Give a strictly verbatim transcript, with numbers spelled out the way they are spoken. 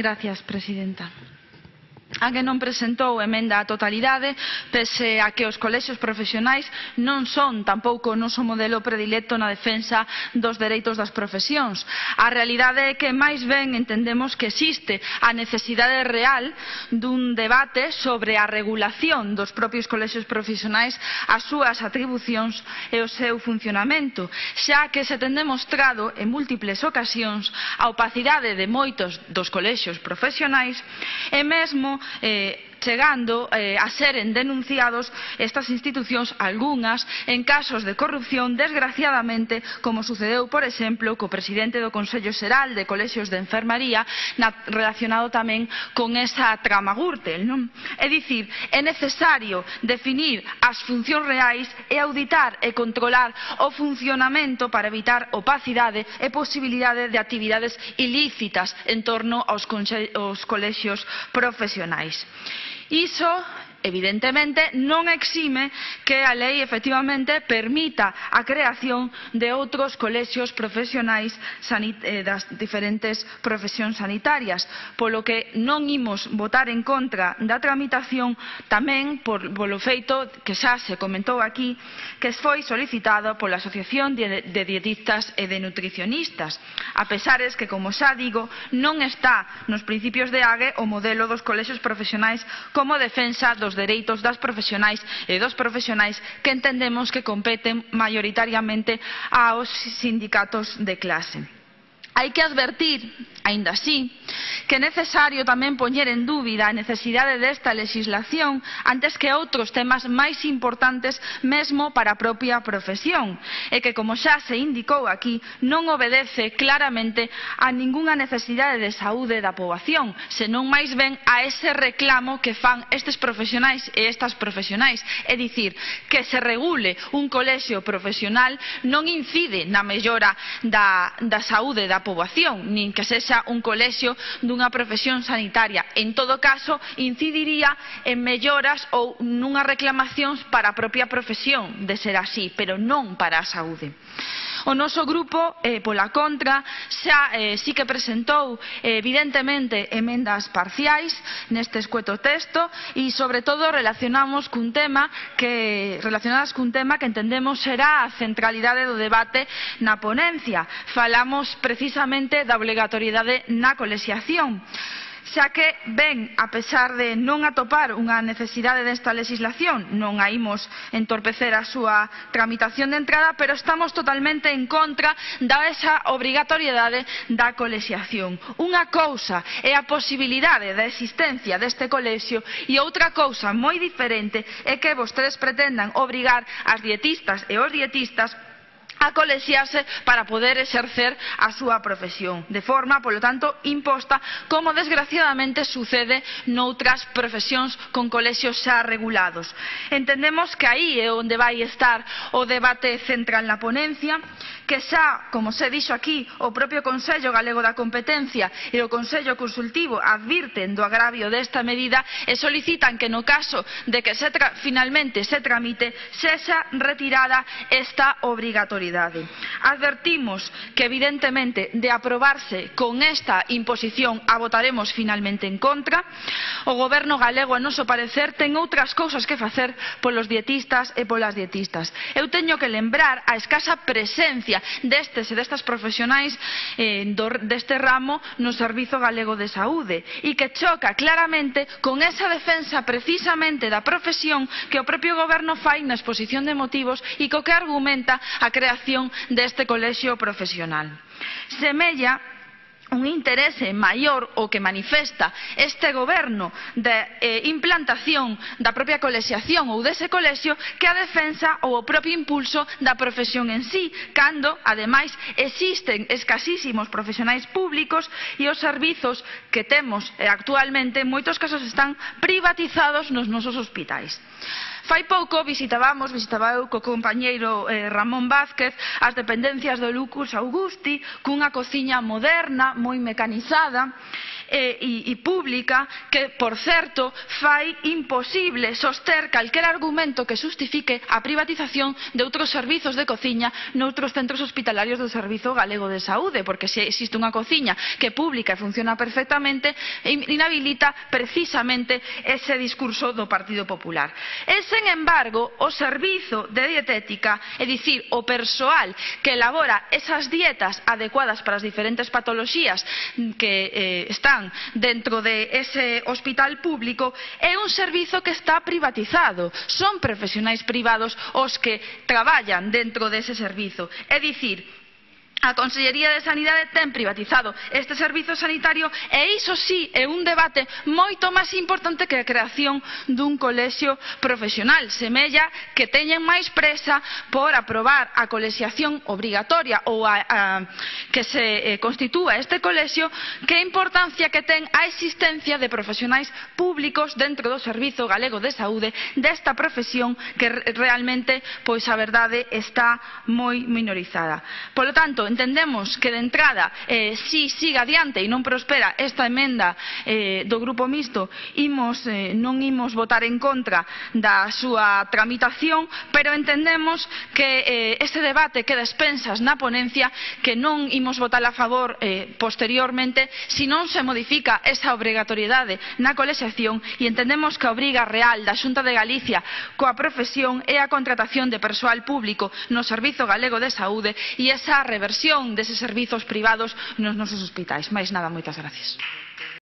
Gracias, presidenta. A que non presentou emenda á totalidade, pese a que os colexios profesionais non son tampouco o noso modelo predilecto na defensa dos dereitos das profesións. A realidade é que máis ben entendemos que existe a necesidade real dun debate sobre a regulación dos propios colexios profesionais, as súas atribucións e o seu funcionamento, xa que se ten demostrado en múltiples ocasións a opacidade de moitos dos colexios profesionais e mesmo Eh, chegando eh, a seren denunciados estas institucións, algunhas, en casos de corrupción, desgraciadamente, como sucedeu, por exemplo, co presidente do Consello Xeral de Colexios de Enfermaría, na, relacionado tamén con esa trama Gürtel, non? É dicir, é necesario definir as funcións reais e auditar e controlar o funcionamento para evitar opacidade e posibilidade de actividades ilícitas en torno aos, aos colexios profesionais. Iso, evidentemente, non exime que a lei efectivamente permita a creación de outros colexios profesionais das diferentes profesións sanitarias, polo que non imos votar en contra da tramitación, tamén polo feito que xa se comentou aquí, que foi solicitado pola Asociación de Dietistas e de Nutricionistas, a pesares que, como xa digo, non está nos principios de A G E o modelo dos colexios profesionais como defensa dos dereitos das profesionais e dos profesionais que entendemos que competen maioritariamente aos sindicatos de clase. Hai que advertir, aínda así, que é necesario tamén poñer en dúbida a necesidade desta legislación antes que outros temas máis importantes mesmo para a propia profesión, e que, como xa se indicou aquí, non obedece claramente a ningunha necesidade de saúde da poboación, senón máis ben a ese reclamo que fan estes profesionais e estas profesionais. É dicir, que se regule un colexio profesional non incide na mellora da, da saúde da poboación, nin que sexa un colexio dunha profesión sanitaria. En todo caso, incidiría en melloras ou nunhas reclamacións para a propia profesión, de ser así, pero non para a saúde. O noso grupo, eh, pola contra, xa eh, sí que presentou eh, evidentemente emendas parciais neste escueto texto e, sobre todo, relacionamos cun tema que, relacionadas cun tema que entendemos será a centralidade do debate na ponencia. Falamos precisamente da obrigatoriedade na colexiación, xa que, ben, a pesar de non atopar unha necesidade desta legislación, non a imos entorpecer a súa tramitación de entrada, pero estamos totalmente en contra da esa obrigatoriedade da colexiación. Unha cousa é a posibilidade da existencia deste colexio e outra cousa moi diferente é que vostedes pretendan obrigar as dietistas e os dietistas a colexiarse para poder exercer a súa profesión, de forma, polo tanto, imposta, como desgraciadamente sucede noutras profesións con colexios xa regulados. Entendemos que aí é onde vai estar o debate central na ponencia, que xa, como se dixo aquí, o propio Consello Galego da Competencia e o Consello Consultivo advirten do agravio desta medida e solicitan que no caso de que se tra finalmente se tramite sexa retirada esta obrigatoriedade. Advertimos que, evidentemente, de aprobarse con esta imposición a votaremos finalmente en contra. O Goberno galego, a noso parecer, ten outras cousas que facer polos dietistas e polas dietistas. Eu teño que lembrar a escasa presencia destes e destas profesionais eh, do, deste ramo no Servizo Galego de Saúde e que choca claramente con esa defensa precisamente da profesión que o propio Goberno fai na exposición de motivos e co que argumenta a creación deste colexio profesional. Semella un interese maior o que manifesta este goberno de eh, implantación da propia colexiación ou dese colexio que a defensa ou o propio impulso da profesión en sí, cando, ademais, existen escasísimos profesionais públicos e os servizos que temos eh, actualmente en moitos casos están privatizados nos nosos hospitais. Fai pouco visitábamos, visitaba eu co compañeiro eh, Ramón Vázquez as dependencias do Lucus Augusti cunha cociña moderna, moi mecanizada, e, e pública que, por certo, fai imposible soster calquer argumento que justifique a privatización de outros servizos de cociña noutros centros hospitalarios do Servizo Galego de Saúde, porque se existe unha cociña que é pública e funciona perfectamente, inhabilita precisamente ese discurso do Partido Popular. E, sen embargo, o servizo de dietética, é dicir, o persoal que elabora esas dietas adecuadas para as diferentes patoloxías que eh, están dentro de ese hospital público, é un servizo que está privatizado. Son profesionais privados os que traballan dentro dese servizo. É dicir, a Consellería de Sanidade ten privatizado este servizo sanitario e iso sí é un debate moito máis importante que a creación dun colexio profesional. Semella que teñen máis presa por aprobar a colexiación obrigatoria ou a, a, que se eh, constitúa este colexio que a importancia que ten a existencia de profesionais públicos dentro do Servizo Galego de Saúde desta profesión que realmente, pois a verdade, está moi minorizada. Polo tanto, entendemos que de entrada eh, si siga adiante e non prospera esta emenda eh, do Grupo Mixto, imos, eh, non imos votar en contra da súa tramitación, pero entendemos que eh, ese debate queda expensas na ponencia, que non imos votar a favor eh, posteriormente se non se modifica esa obrigatoriedade na colexiación, e entendemos que a obriga real da Xunta de Galicia coa profesión é a contratación de persoal público no Servizo Galego de Saúde e esa reversión deses servizos privados nos nosos hospitais. Mais nada, moitas gracias.